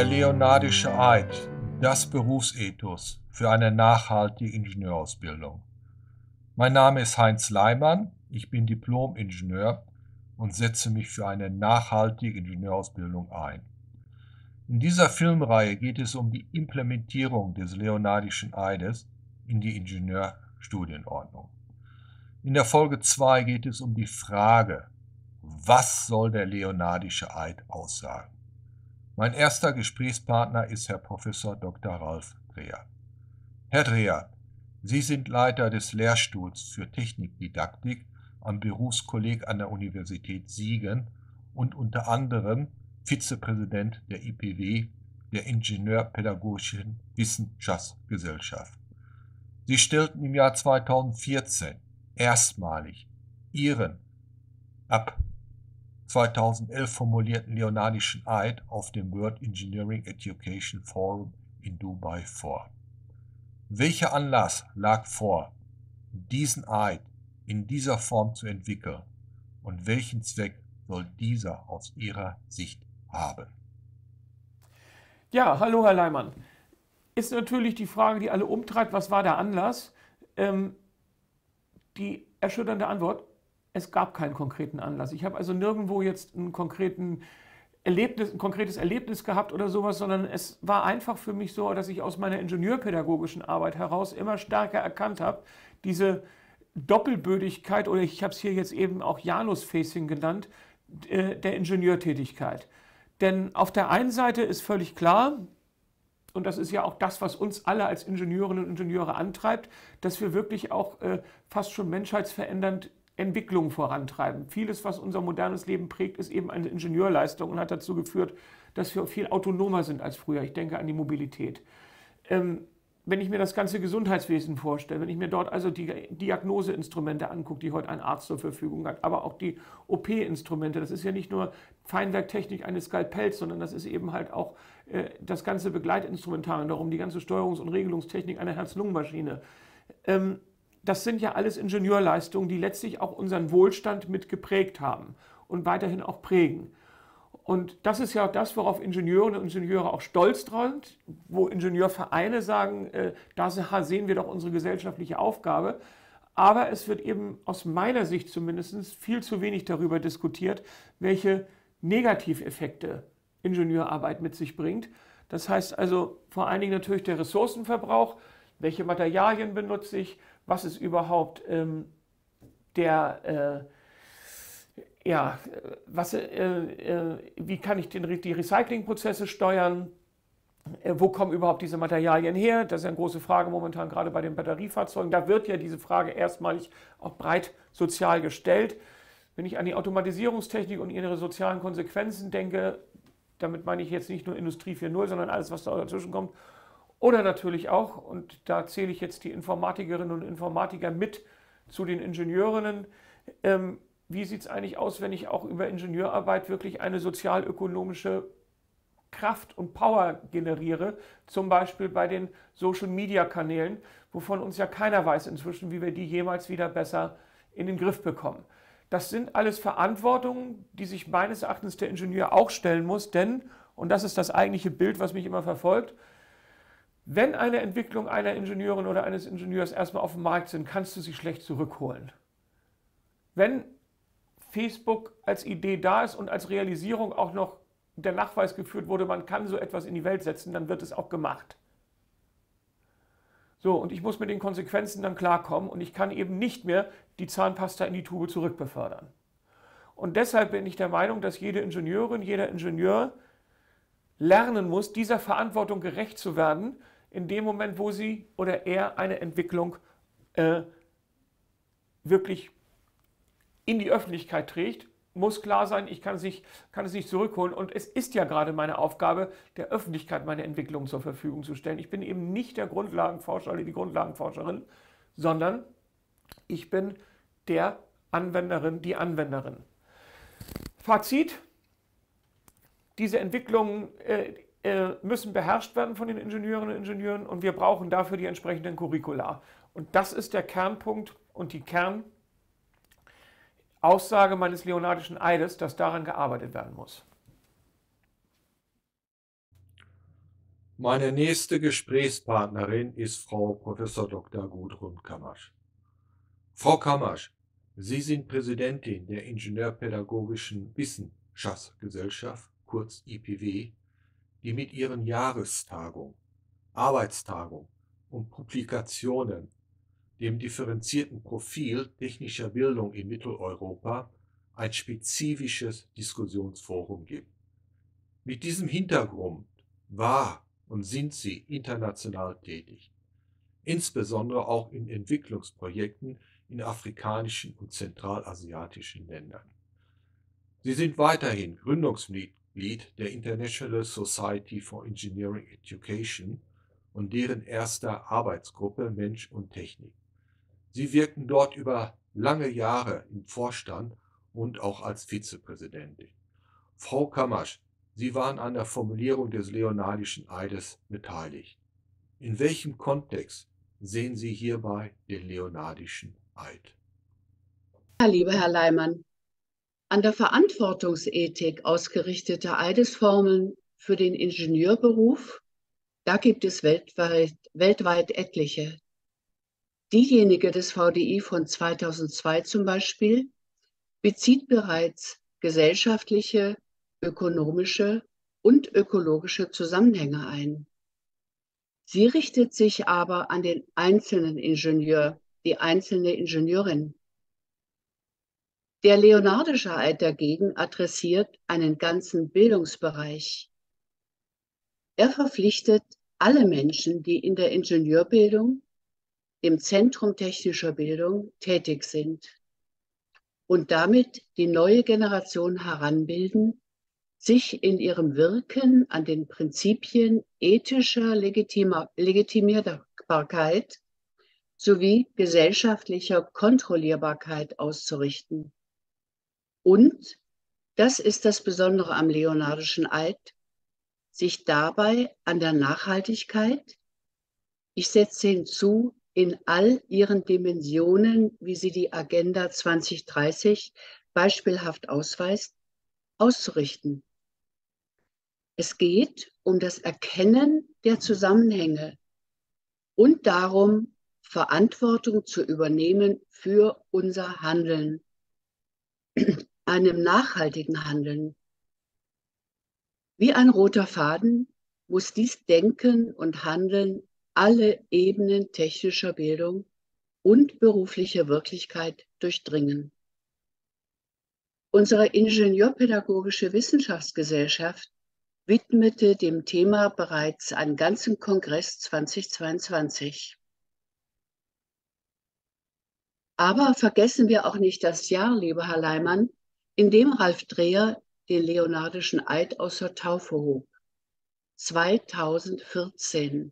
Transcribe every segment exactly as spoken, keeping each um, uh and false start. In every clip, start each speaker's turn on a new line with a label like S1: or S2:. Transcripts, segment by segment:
S1: Der Leonardische Eid, das Berufsethos für eine nachhaltige Ingenieurausbildung. Mein Name ist Heinz Leimann, ich bin Diplom-Ingenieur und setze mich für eine nachhaltige Ingenieurausbildung ein. In dieser Filmreihe geht es um die Implementierung des Leonardischen Eides in die Ingenieurstudienordnung. In der Folge zwei geht es um die Frage, was soll der Leonardische Eid aussagen? Mein erster Gesprächspartner ist Herr Professor Doktor Ralf Dreher. Herr Dreher, Sie sind Leiter des Lehrstuhls für Technikdidaktik am Berufskolleg an der Universität Siegen und unter anderem Vizepräsident der I P W, der Ingenieurpädagogischen Wissenschaftsgesellschaft. Sie stellten im Jahr zweitausendvierzehn erstmalig Ihren ab zweitausendelf formulierten Leonardischen Eid auf dem World Engineering Education Forum in Dubai vor. Welcher Anlass lag vor, diesen Eid in dieser Form zu entwickeln und welchen Zweck soll dieser aus Ihrer Sicht haben?
S2: Ja, hallo Herr Leimann. Ist natürlich die Frage, die alle umtreibt, was war der Anlass? Ähm, die erschütternde Antwort: Es gab keinen konkreten Anlass. Ich habe also nirgendwo jetzt einen konkreten Erlebnis, ein konkretes Erlebnis gehabt oder sowas, sondern es war einfach für mich so, dass ich aus meiner ingenieurpädagogischen Arbeit heraus immer stärker erkannt habe, diese Doppelbödigkeit, oder ich habe es hier jetzt eben auch Janus-Facing genannt, der Ingenieurtätigkeit. Denn auf der einen Seite ist völlig klar, und das ist ja auch das, was uns alle als Ingenieurinnen und Ingenieure antreibt, dass wir wirklich auch äh, fast schon menschheitsverändernd Entwicklung vorantreiben. Vieles, was unser modernes Leben prägt, ist eben eine Ingenieurleistung und hat dazu geführt, dass wir viel autonomer sind als früher. Ich denke an die Mobilität. Ähm, wenn ich mir das ganze Gesundheitswesen vorstelle, wenn ich mir dort also die Diagnoseinstrumente angucke, die heute ein Arzt zur Verfügung hat, aber auch die O P-Instrumente, das ist ja nicht nur Feinwerktechnik eines Skalpells, sondern das ist eben halt auch äh, das ganze Begleitinstrumentarium darum, die ganze Steuerungs- und Regelungstechnik einer Herz-Lungen-Maschine. Ähm, Das sind ja alles Ingenieurleistungen, die letztlich auch unseren Wohlstand mit geprägt haben und weiterhin auch prägen. Und das ist ja auch das, worauf Ingenieurinnen und Ingenieure auch stolz drauf sind, wo Ingenieurvereine sagen, äh, da sehen wir doch unsere gesellschaftliche Aufgabe. Aber es wird eben aus meiner Sicht zumindest viel zu wenig darüber diskutiert, welche Negativeffekte Ingenieurarbeit mit sich bringt. Das heißt also vor allen Dingen natürlich der Ressourcenverbrauch, welche Materialien benutze ich, was ist überhaupt ähm, der, äh, ja, was, äh, äh, wie kann ich den, die Recyclingprozesse steuern, äh, wo kommen überhaupt diese Materialien her? Das ist eine große Frage momentan, gerade bei den Batteriefahrzeugen. Da wird ja diese Frage erstmalig auch breit sozial gestellt. Wenn ich an die Automatisierungstechnik und ihre sozialen Konsequenzen denke, damit meine ich jetzt nicht nur Industrie vier Punkt null, sondern alles, was da dazwischen kommt, oder natürlich auch, und da zähle ich jetzt die Informatikerinnen und Informatiker mit zu den Ingenieurinnen, ähm, wie sieht es eigentlich aus, wenn ich auch über Ingenieurarbeit wirklich eine sozialökonomische Kraft und Power generiere, zum Beispiel bei den Social-Media-Kanälen, wovon uns ja keiner weiß inzwischen, wie wir die jemals wieder besser in den Griff bekommen. Das sind alles Verantwortungen, die sich meines Erachtens der Ingenieur auch stellen muss, denn, und das ist das eigentliche Bild, was mich immer verfolgt, wenn eine Entwicklung einer Ingenieurin oder eines Ingenieurs erstmal auf dem Markt sind, kannst du sie schlecht zurückholen. Wenn Facebook als Idee da ist und als Realisierung auch noch der Nachweis geführt wurde, man kann so etwas in die Welt setzen, dann wird es auch gemacht. So, und ich muss mit den Konsequenzen dann klarkommen und ich kann eben nicht mehr die Zahnpasta in die Tube zurückbefördern. Und deshalb bin ich der Meinung, dass jede Ingenieurin, jeder Ingenieur lernen muss, dieser Verantwortung gerecht zu werden, in dem Moment, wo sie oder er eine Entwicklung äh, wirklich in die Öffentlichkeit trägt, muss klar sein, ich kann es, nicht, kann es nicht zurückholen. Und es ist ja gerade meine Aufgabe, der Öffentlichkeit meine Entwicklung zur Verfügung zu stellen. Ich bin eben nicht der Grundlagenforscher oder die Grundlagenforscherin, sondern ich bin der Anwenderin, die Anwenderin. Fazit: Diese Entwicklungen äh, äh, müssen beherrscht werden von den Ingenieurinnen und Ingenieuren und wir brauchen dafür die entsprechenden Curricula. Und das ist der Kernpunkt und die Kernaussage meines Leonardischen Eides, dass daran gearbeitet werden muss.
S1: Meine nächste Gesprächspartnerin ist Frau Professor Doktor Gudrun Kamasch. Frau Kamasch, Sie sind Präsidentin der Ingenieurpädagogischen Wissenschaftsgesellschaft, kurz I P W, die mit ihren Jahrestagung, Arbeitstagung und Publikationen dem differenzierten Profil technischer Bildung in Mitteleuropa ein spezifisches Diskussionsforum gibt. Mit diesem Hintergrund war und sind Sie international tätig, insbesondere auch in Entwicklungsprojekten in afrikanischen und zentralasiatischen Ländern. Sie sind weiterhin Gründungsmitglied der International Society for Engineering Education und deren erster Arbeitsgruppe Mensch und Technik. Sie wirkten dort über lange Jahre im Vorstand und auch als Vizepräsidentin. Frau Kamasch, Sie waren an der Formulierung des Leonardischen Eides beteiligt. In welchem Kontext sehen Sie hierbei den Leonardischen Eid?
S3: Ja, lieber Herr Leimann, an der Verantwortungsethik ausgerichtete Eidesformeln für den Ingenieurberuf, da gibt es weltweit, weltweit etliche. Diejenige des V D I von zweitausendzwei zum Beispiel bezieht bereits gesellschaftliche, ökonomische und ökologische Zusammenhänge ein. Sie richtet sich aber an den einzelnen Ingenieur, die einzelne Ingenieurin. Der Leonardische Eid dagegen adressiert einen ganzen Bildungsbereich. Er verpflichtet alle Menschen, die in der Ingenieurbildung, dem Zentrum technischer Bildung, tätig sind und damit die neue Generation heranbilden, sich in ihrem Wirken an den Prinzipien ethischer Legitima- Legitimierbarkeit sowie gesellschaftlicher Kontrollierbarkeit auszurichten. Und, das ist das Besondere am Leonardischen Eid, sich dabei an der Nachhaltigkeit, ich setze hinzu, in all ihren Dimensionen, wie sie die Agenda zweitausenddreißig beispielhaft ausweist, auszurichten. Es geht um das Erkennen der Zusammenhänge und darum, Verantwortung zu übernehmen für unser Handeln, einem nachhaltigen Handeln. Wie ein roter Faden muss dies Denken und Handeln alle Ebenen technischer Bildung und beruflicher Wirklichkeit durchdringen. Unsere Ingenieurpädagogische Wissenschaftsgesellschaft widmete dem Thema bereits einen ganzen Kongress zweitausendzweiundzwanzig. Aber vergessen wir auch nicht das Jahr, lieber Herr Leimann, in dem Ralf Dreher den Leonardischen Eid aus der Taufe hob. zweitausendvierzehn.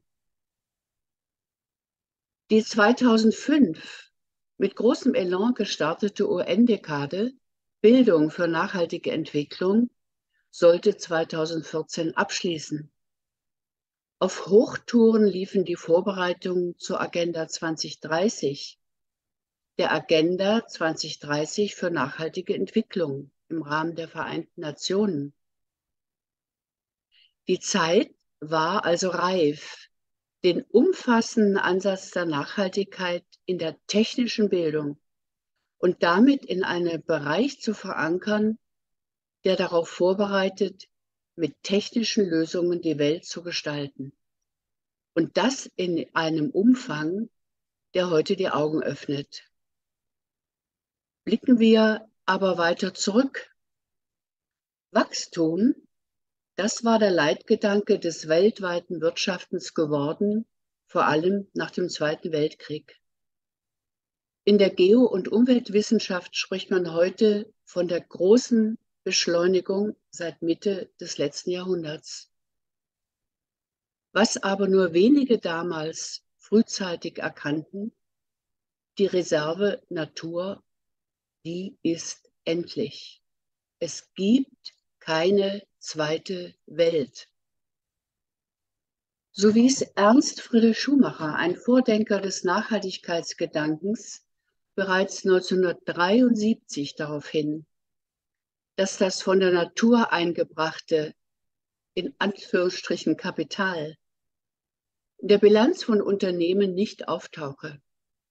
S3: Die zweitausendfünf mit großem Elan gestartete U N-Dekade Bildung für nachhaltige Entwicklung sollte zweitausendvierzehn abschließen. Auf Hochtouren liefen die Vorbereitungen zur Agenda zweitausenddreißig, der Agenda zweitausenddreißig für nachhaltige Entwicklung im Rahmen der Vereinten Nationen. Die Zeit war also reif, den umfassenden Ansatz der Nachhaltigkeit in der technischen Bildung und damit in einen Bereich zu verankern, der darauf vorbereitet, mit technischen Lösungen die Welt zu gestalten. Und das in einem Umfang, der heute die Augen öffnet. Blicken wir aber weiter zurück. Wachstum, das war der Leitgedanke des weltweiten Wirtschaftens geworden, vor allem nach dem Zweiten Weltkrieg. In der Geo- und Umweltwissenschaft spricht man heute von der großen Beschleunigung seit Mitte des letzten Jahrhunderts. Was aber nur wenige damals frühzeitig erkannten, die Reserve Natur, die ist endlich. Es gibt keine zweite Welt. So wies Ernst Friedrich Schumacher, ein Vordenker des Nachhaltigkeitsgedankens, bereits neunzehnhundertdreiundsiebzig darauf hin, dass das von der Natur eingebrachte, in Anführungsstrichen Kapital, in der Bilanz von Unternehmen nicht auftauche.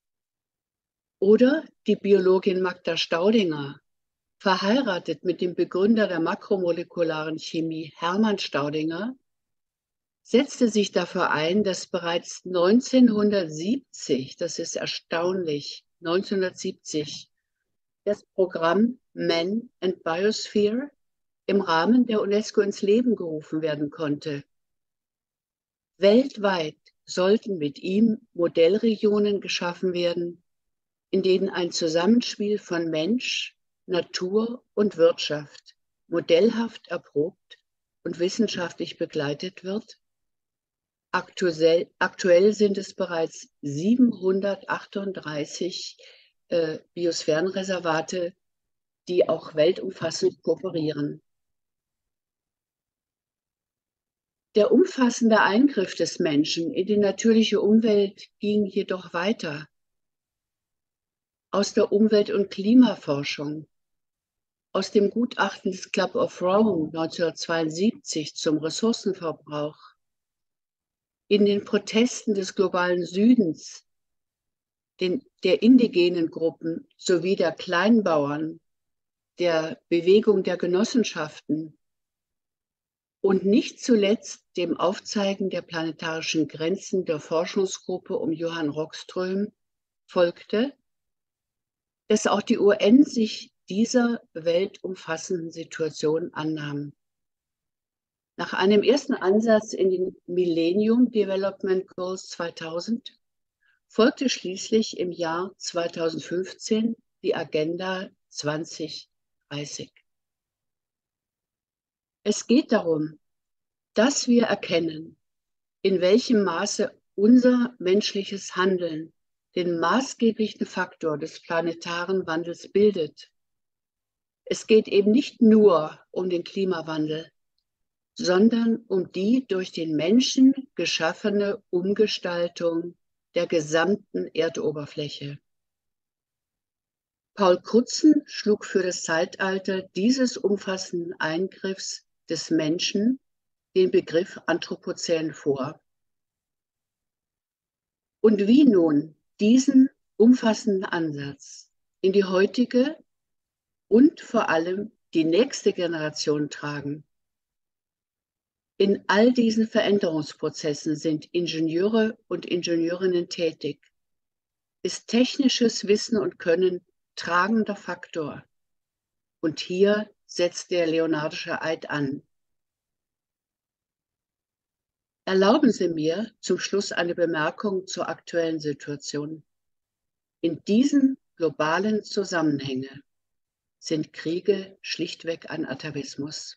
S3: Oder die Biologin Magda Staudinger, verheiratet mit dem Begründer der makromolekularen Chemie Hermann Staudinger, setzte sich dafür ein, dass bereits neunzehnhundertsiebzig, das ist erstaunlich, neunzehnhundertsiebzig, das Programm Man and Biosphere im Rahmen der UNESCO ins Leben gerufen werden konnte. Weltweit sollten mit ihm Modellregionen geschaffen werden, in denen ein Zusammenspiel von Mensch, Natur und Wirtschaft modellhaft erprobt und wissenschaftlich begleitet wird. Aktuell, aktuell sind es bereits siebenhundertachtunddreißig äh, Biosphärenreservate, die auch weltumfassend kooperieren. Der umfassende Eingriff des Menschen in die natürliche Umwelt ging jedoch weiter. Aus der Umwelt- und Klimaforschung, aus dem Gutachten des Club of Rome neunzehnhundertzweiundsiebzig zum Ressourcenverbrauch, in den Protesten des globalen Südens, den, der indigenen Gruppen sowie der Kleinbauern, der Bewegung der Genossenschaften und nicht zuletzt dem Aufzeigen der planetarischen Grenzen der Forschungsgruppe um Johann Rockström folgte, dass auch die U N sich dieser weltumfassenden Situation annahm. Nach einem ersten Ansatz in den Millennium Development Goals zweitausend folgte schließlich im Jahr zweitausendfünfzehn die Agenda zwanzig dreißig. Es geht darum, dass wir erkennen, in welchem Maße unser menschliches Handeln den maßgeblichen Faktor des planetaren Wandels bildet. Es geht eben nicht nur um den Klimawandel, sondern um die durch den Menschen geschaffene Umgestaltung der gesamten Erdoberfläche. Paul Crutzen schlug für das Zeitalter dieses umfassenden Eingriffs des Menschen den Begriff Anthropozän vor. Und wie nun diesen umfassenden Ansatz in die heutige und vor allem die nächste Generation tragen. In all diesen Veränderungsprozessen sind Ingenieure und Ingenieurinnen tätig. Ist technisches Wissen und Können tragender Faktor. Und hier setzt der Leonardische Eid an. Erlauben Sie mir zum Schluss eine Bemerkung zur aktuellen Situation. In diesen globalen Zusammenhängen sind Kriege schlichtweg ein Atavismus.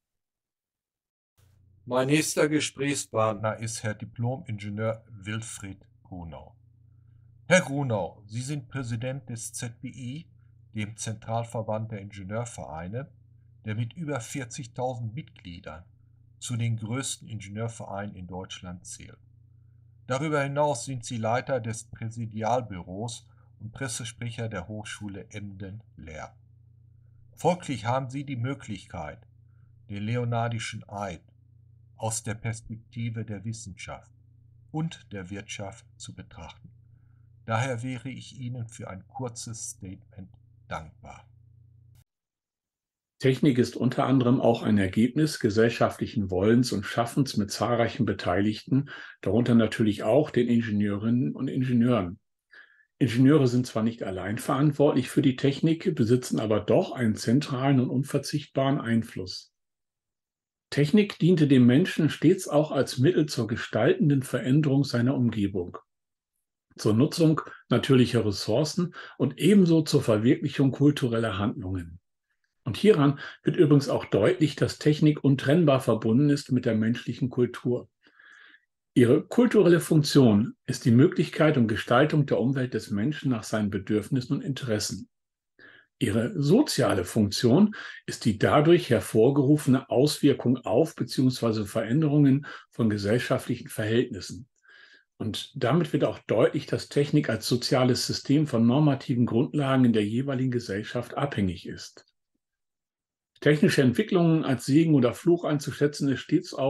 S1: Mein nächster Gesprächspartner ist Herr Diplom-Ingenieur Wilfried Grunau. Herr Grunau, Sie sind Präsident des Z B I, dem Zentralverband der Ingenieurvereine, der mit über vierzigtausend Mitgliedern zu den größten Ingenieurvereinen in Deutschland zählt. Darüber hinaus sind Sie Leiter des Präsidialbüros und Pressesprecher der Hochschule Emden-Lehr. Folglich haben Sie die Möglichkeit, den Leonardischen Eid aus der Perspektive der Wissenschaft und der Wirtschaft zu betrachten. Daher wäre ich Ihnen für ein kurzes Statement dankbar.
S4: Technik ist unter anderem auch ein Ergebnis gesellschaftlichen Wollens und Schaffens mit zahlreichen Beteiligten, darunter natürlich auch den Ingenieurinnen und Ingenieuren. Ingenieure sind zwar nicht allein verantwortlich für die Technik, besitzen aber doch einen zentralen und unverzichtbaren Einfluss. Technik diente dem Menschen stets auch als Mittel zur gestaltenden Veränderung seiner Umgebung, zur Nutzung natürlicher Ressourcen und ebenso zur Verwirklichung kultureller Handlungen. Und hieran wird übrigens auch deutlich, dass Technik untrennbar verbunden ist mit der menschlichen Kultur. Ihre kulturelle Funktion ist die Möglichkeit und Gestaltung der Umwelt des Menschen nach seinen Bedürfnissen und Interessen. Ihre soziale Funktion ist die dadurch hervorgerufene Auswirkung auf bzw. Veränderungen von gesellschaftlichen Verhältnissen. Und damit wird auch deutlich, dass Technik als soziales System von normativen Grundlagen in der jeweiligen Gesellschaft abhängig ist. Technische Entwicklungen als Segen oder Fluch einzuschätzen, ist stets auch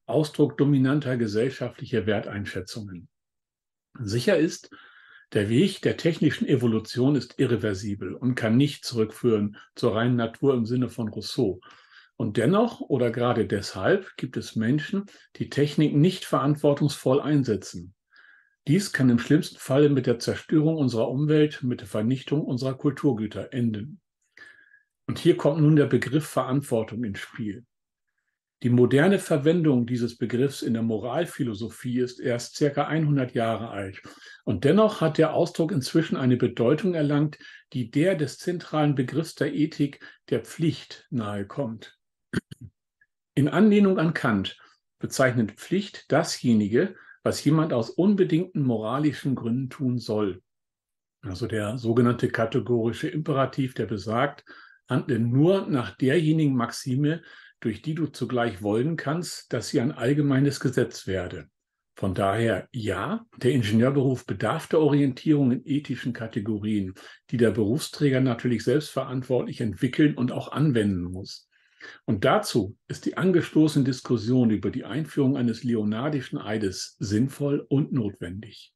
S4: Ausdruck dominanter gesellschaftlicher Werteinschätzungen. Sicher ist, der Weg der technischen Evolution ist irreversibel und kann nicht zurückführen zur reinen Natur im Sinne von Rousseau. Und dennoch oder gerade deshalb gibt es Menschen, die Technik nicht verantwortungsvoll einsetzen. Dies kann im schlimmsten Falle mit der Zerstörung unserer Umwelt, mit der Vernichtung unserer Kulturgüter enden. Und hier kommt nun der Begriff Verantwortung ins Spiel. Die moderne Verwendung dieses Begriffs in der Moralphilosophie ist erst circa hundert Jahre alt. Und dennoch hat der Ausdruck inzwischen eine Bedeutung erlangt, die der des zentralen Begriffs der Ethik, der Pflicht, nahekommt. In Anlehnung an Kant bezeichnet Pflicht dasjenige, was jemand aus unbedingten moralischen Gründen tun soll. Also der sogenannte kategorische Imperativ, der besagt, handle nur nach derjenigen Maxime, durch die du zugleich wollen kannst, dass sie ein allgemeines Gesetz werde. Von daher, ja, der Ingenieurberuf bedarf der Orientierung in ethischen Kategorien, die der Berufsträger natürlich selbstverantwortlich entwickeln und auch anwenden muss. Und dazu ist die angestoßene Diskussion über die Einführung eines leonardischen Eides sinnvoll und notwendig.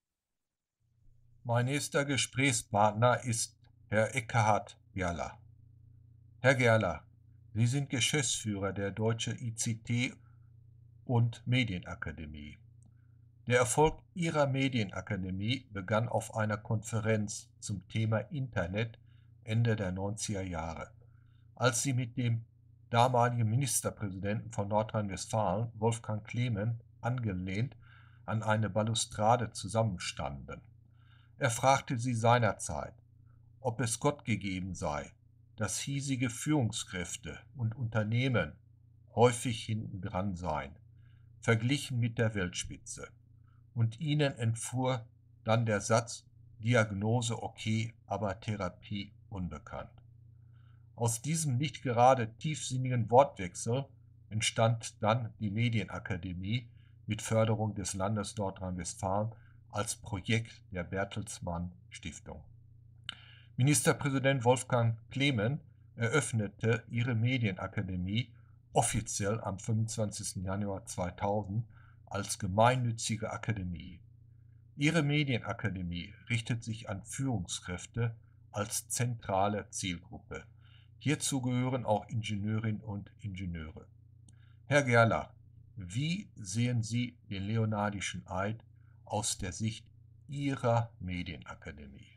S1: Mein nächster Gesprächspartner ist Herr Ekkehard Gerlach. Herr Gerlach, Sie sind Geschäftsführer der Deutschen I C T- und Medienakademie. Der Erfolg Ihrer Medienakademie begann auf einer Konferenz zum Thema Internet Ende der neunziger Jahre, als Sie mit dem damaligen Ministerpräsidenten von Nordrhein-Westfalen, Wolfgang Clement, angelehnt an eine Balustrade zusammenstanden. Er fragte Sie seinerzeit, ob es Gott gegeben sei, dass hiesige Führungskräfte und Unternehmen häufig hintendran seien, verglichen mit der Weltspitze. Und ihnen entfuhr dann der Satz, Diagnose okay, aber Therapie unbekannt. Aus diesem nicht gerade tiefsinnigen Wortwechsel entstand dann die Medienakademie mit Förderung des Landes Nordrhein-Westfalen als Projekt der Bertelsmann Stiftung. Ministerpräsident Wolfgang Clement eröffnete ihre Medienakademie offiziell am fünfundzwanzigsten Januar zweitausend als gemeinnützige Akademie. Ihre Medienakademie richtet sich an Führungskräfte als zentrale Zielgruppe. Hierzu gehören auch Ingenieurinnen und Ingenieure. Herr Gerlach, wie sehen Sie den Leonardischen Eid aus der Sicht Ihrer Medienakademie?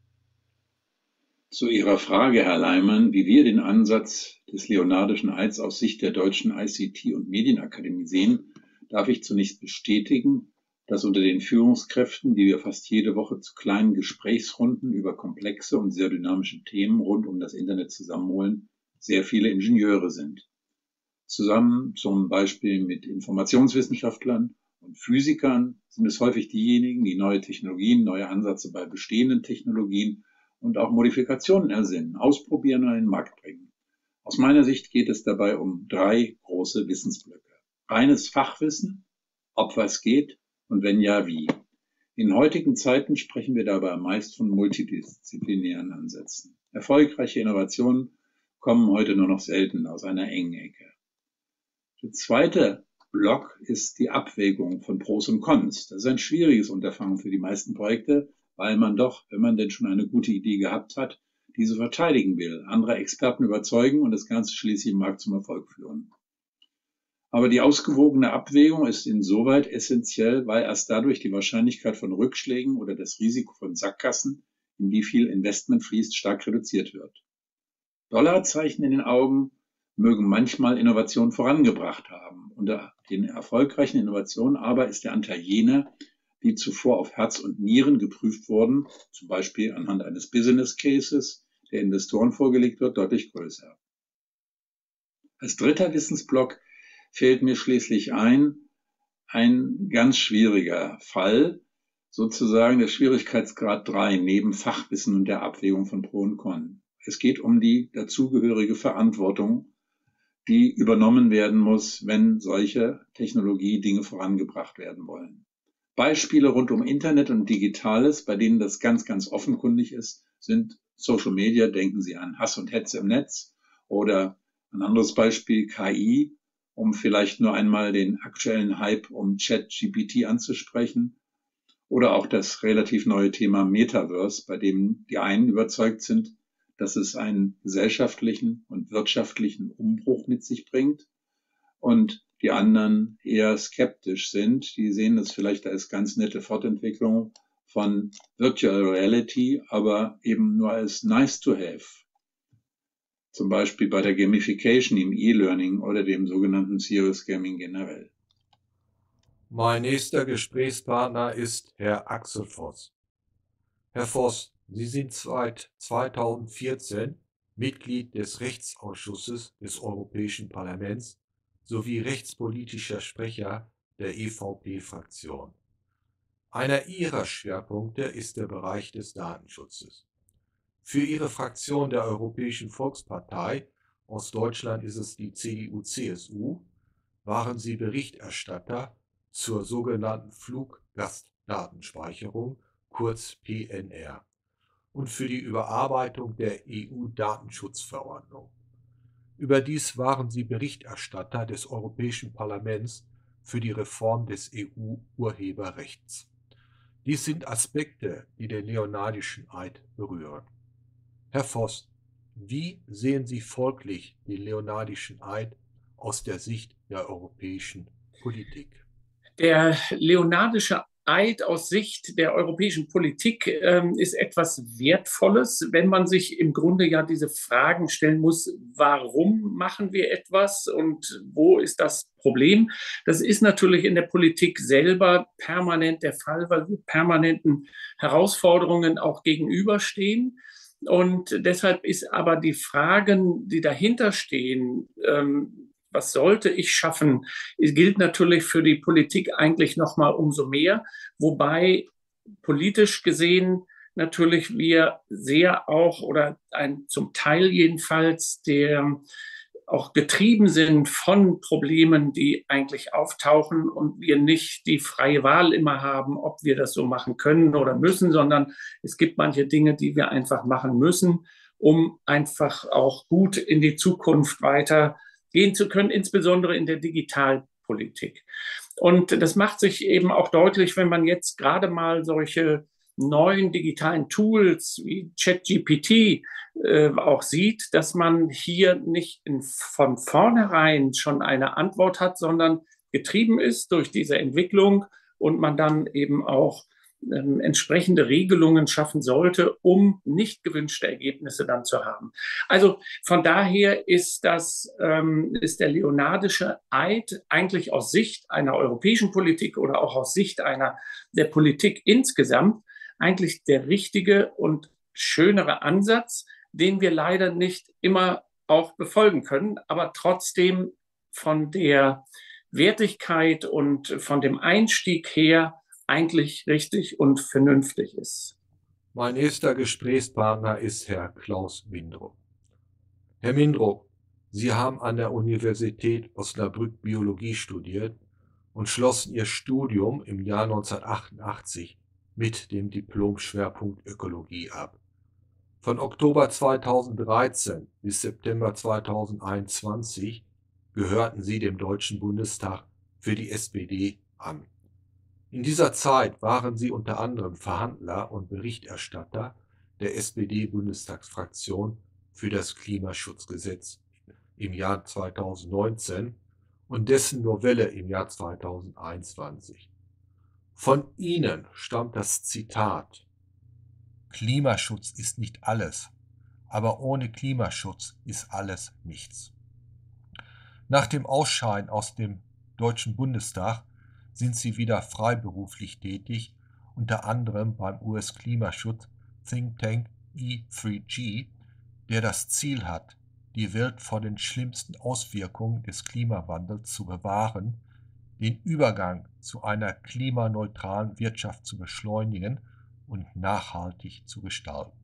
S5: Zu Ihrer Frage, Herr Leimann, wie wir den Ansatz des Leonardischen Eids aus Sicht der Deutschen I C T- und Medienakademie sehen, darf ich zunächst bestätigen, dass unter den Führungskräften, die wir fast jede Woche zu kleinen Gesprächsrunden über komplexe und sehr dynamische Themen rund um das Internet zusammenholen, sehr viele Ingenieure sind. Zusammen zum Beispiel mit Informationswissenschaftlern und Physikern sind es häufig diejenigen, die neue Technologien, neue Ansätze bei bestehenden Technologien und auch Modifikationen ersinnen, ausprobieren und in den Markt bringen. Aus meiner Sicht geht es dabei um drei große Wissensblöcke. Reines Fachwissen, ob was geht und wenn ja, wie. In heutigen Zeiten sprechen wir dabei meist von multidisziplinären Ansätzen. Erfolgreiche Innovationen kommen heute nur noch selten aus einer engen Ecke. Der zweite Block ist die Abwägung von Pros und Cons. Das ist ein schwieriges Unterfangen für die meisten Projekte, weil man doch, wenn man denn schon eine gute Idee gehabt hat, diese verteidigen will, andere Experten überzeugen und das Ganze schließlich im Markt zum Erfolg führen. Aber die ausgewogene Abwägung ist insoweit essentiell, weil erst dadurch die Wahrscheinlichkeit von Rückschlägen oder das Risiko von Sackgassen, in die viel Investment fließt, stark reduziert wird. Dollarzeichen in den Augen mögen manchmal Innovationen vorangebracht haben. Unter den erfolgreichen Innovationen aber ist der Anteil jener, die zuvor auf Herz und Nieren geprüft wurden, zum Beispiel anhand eines Business Cases, der Investoren vorgelegt wird, deutlich größer. Als dritter Wissensblock fällt mir schließlich ein, ein ganz schwieriger Fall, sozusagen der Schwierigkeitsgrad drei neben Fachwissen und der Abwägung von Pro und Con. Es geht um die dazugehörige Verantwortung, die übernommen werden muss, wenn solche Technologie-Dinge vorangebracht werden wollen. Beispiele rund um Internet und Digitales, bei denen das ganz, ganz offenkundig ist, sind Social Media, denken Sie an Hass und Hetze im Netz, oder ein anderes Beispiel K I um vielleicht nur einmal den aktuellen Hype um ChatGPT anzusprechen, oder auch das relativ neue Thema Metaverse, bei dem die einen überzeugt sind, dass es einen gesellschaftlichen und wirtschaftlichen Umbruch mit sich bringt und die anderen eher skeptisch sind. Die sehen das vielleicht als ganz nette Fortentwicklung von Virtual Reality, aber eben nur als nice to have. Zum Beispiel bei der Gamification im E-Learning oder dem sogenannten Serious Gaming generell.
S1: Mein nächster Gesprächspartner ist Herr Axel Voss. Herr Voss, Sie sind seit zweitausendvierzehn Mitglied des Rechtsausschusses des Europäischen Parlaments sowie rechtspolitischer Sprecher der E V P-Fraktion. Einer Ihrer Schwerpunkte ist der Bereich des Datenschutzes. Für Ihre Fraktion der Europäischen Volkspartei, aus Deutschland ist es die C D U C S U, waren Sie Berichterstatter zur sogenannten Fluggastdatenspeicherung, kurz P N R, und für die Überarbeitung der E U-Datenschutzverordnung. Überdies waren Sie Berichterstatter des Europäischen Parlaments für die Reform des E U-Urheberrechts. Dies sind Aspekte, die den Leonardischen Eid berühren. Herr Voss, wie sehen Sie folglich den Leonardischen Eid aus der Sicht der europäischen Politik?
S6: Der Leonardische Eid aus Sicht der europäischen Politik ähm, ist etwas Wertvolles, wenn man sich im Grunde ja diese Fragen stellen muss, warum machen wir etwas und wo ist das Problem? Das ist natürlich in der Politik selber permanent der Fall, weil wir permanenten Herausforderungen auch gegenüberstehen. Und deshalb ist aber die Fragen, die dahinter stehen, ähm, was sollte ich schaffen, gilt natürlich für die Politik eigentlich noch mal umso mehr, wobei politisch gesehen natürlich wir sehr auch oder ein, zum Teil jedenfalls der auch getrieben sind von Problemen, die eigentlich auftauchen und wir nicht die freie Wahl immer haben, ob wir das so machen können oder müssen, sondern es gibt manche Dinge, die wir einfach machen müssen, um einfach auch gut in die Zukunft weiter gehen zu können, insbesondere in der Digitalpolitik. Und das macht sich eben auch deutlich, wenn man jetzt gerade mal solche neuen digitalen Tools wie ChatGPT äh, auch sieht, dass man hier nicht in, von vornherein schon eine Antwort hat, sondern getrieben ist durch diese Entwicklung und man dann eben auch ähm, entsprechende Regelungen schaffen sollte, um nicht gewünschte Ergebnisse dann zu haben. Also von daher ist das, ähm, ist der Leonardische Eid eigentlich aus Sicht einer europäischen Politik oder auch aus Sicht einer der Politik insgesamt eigentlich der richtige und schönere Ansatz, den wir leider nicht immer auch befolgen können, aber trotzdem von der Wertigkeit und von dem Einstieg her eigentlich richtig und vernünftig ist.
S1: Mein nächster Gesprächspartner ist Herr Klaus Mindruck. Herr Mindruck, Sie haben an der Universität Osnabrück Biologie studiert und schlossen Ihr Studium im Jahr neunzehnhundertachtundachtzig mit dem Diplom-Schwerpunkt Ökologie ab. Von Oktober zweitausenddreizehn bis September zweitausendeinundzwanzig gehörten Sie dem Deutschen Bundestag für die S P D an. In dieser Zeit waren Sie unter anderem Verhandler und Berichterstatter der S P D-Bundestagsfraktion für das Klimaschutzgesetz im Jahr zweitausendneunzehn und dessen Novelle im Jahr zweitausendeinundzwanzig. Von Ihnen stammt das Zitat: Klimaschutz ist nicht alles, aber ohne Klimaschutz ist alles nichts. Nach dem Ausscheiden aus dem Deutschen Bundestag sind Sie wieder freiberuflich tätig, unter anderem beim U S-Klimaschutz Think Tank E drei G, der das Ziel hat, die Welt vor den schlimmsten Auswirkungen des Klimawandels zu bewahren, den Übergang zu einer klimaneutralen Wirtschaft zu beschleunigen und nachhaltig zu gestalten.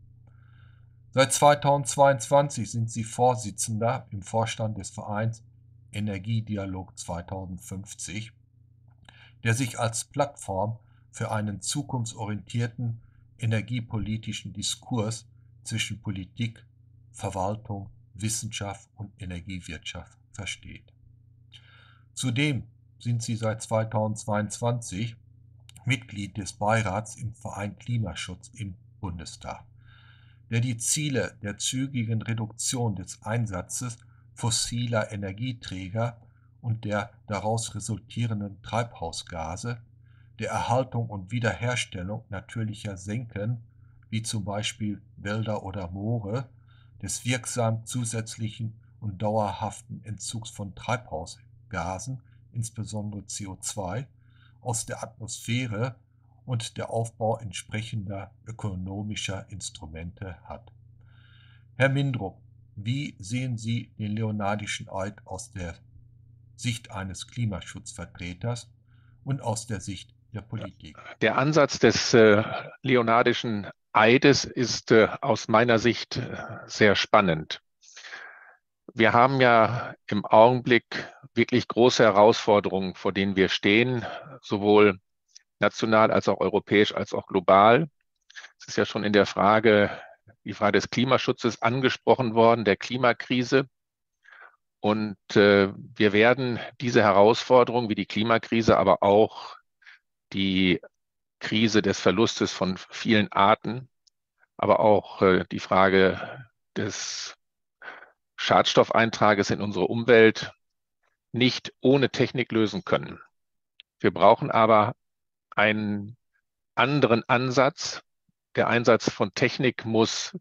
S1: Seit zweitausendzweiundzwanzig sind Sie Vorsitzender im Vorstand des Vereins Energiedialog zweitausendfünfzig, der sich als Plattform für einen zukunftsorientierten energiepolitischen Diskurs zwischen Politik, Verwaltung, Wissenschaft und Energiewirtschaft versteht. Zudem sind sie seit zweitausendzweiundzwanzig Mitglied des Beirats im Verein Klimaschutz im Bundestag, der die Ziele der zügigen Reduktion des Einsatzes fossiler Energieträger und der daraus resultierenden Treibhausgase, der Erhaltung und Wiederherstellung natürlicher Senken, wie zum Beispiel Wälder oder Moore, des wirksamen zusätzlichen und dauerhaften Entzugs von Treibhausgasen, insbesondere C O zwei, aus der Atmosphäre und der Aufbau entsprechender ökonomischer Instrumente hat. Herr Mindrup, wie sehen Sie den Leonardischen Eid aus der Sicht eines Klimaschutzvertreters und aus der Sicht der Politik?
S7: Der Ansatz des äh, Leonardischen Eides ist äh, aus meiner Sicht äh, sehr spannend. Wir haben ja im Augenblick wirklich große Herausforderungen, vor denen wir stehen, sowohl national als auch europäisch als auch global. Es ist ja schon in der Frage, die Frage des Klimaschutzes angesprochen worden, der Klimakrise. Und äh, wir werden diese Herausforderungen wie die Klimakrise, aber auch die Krise des Verlustes von vielen Arten, aber auch äh, die Frage des Schadstoffeintrages in unsere Umwelt nicht ohne Technik lösen können. Wir brauchen aber einen anderen Ansatz. Der Einsatz von Technik muss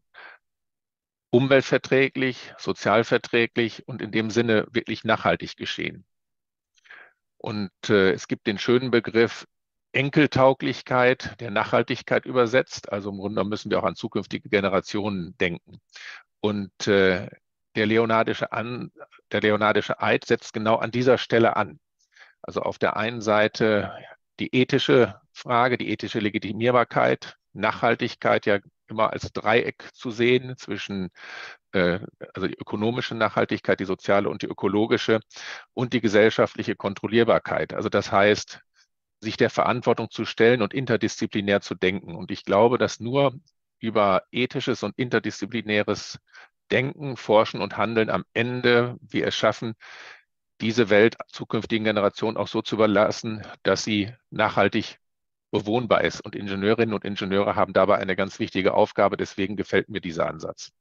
S7: umweltverträglich, sozialverträglich und in dem Sinne wirklich nachhaltig geschehen. Und äh, es gibt den schönen Begriff Enkeltauglichkeit der Nachhaltigkeit übersetzt. Also im Grunde müssen wir auch an zukünftige Generationen denken. Und äh, der Leonardische, an, der Leonardische Eid setzt genau an dieser Stelle an. Also auf der einen Seite die ethische Frage, die ethische Legitimierbarkeit, Nachhaltigkeit ja immer als Dreieck zu sehen zwischen äh, also die ökonomische Nachhaltigkeit, die soziale und die ökologische und die gesellschaftliche Kontrollierbarkeit. Also das heißt, sich der Verantwortung zu stellen und interdisziplinär zu denken. Und ich glaube, dass nur über ethisches und interdisziplinäres Denken, Forschen und Handeln am Ende wir es schaffen, diese Welt zukünftigen Generationen auch so zu überlassen, dass sie nachhaltig bewohnbar ist. Und Ingenieurinnen und Ingenieure haben dabei eine ganz wichtige Aufgabe. Deswegen gefällt mir dieser Ansatz.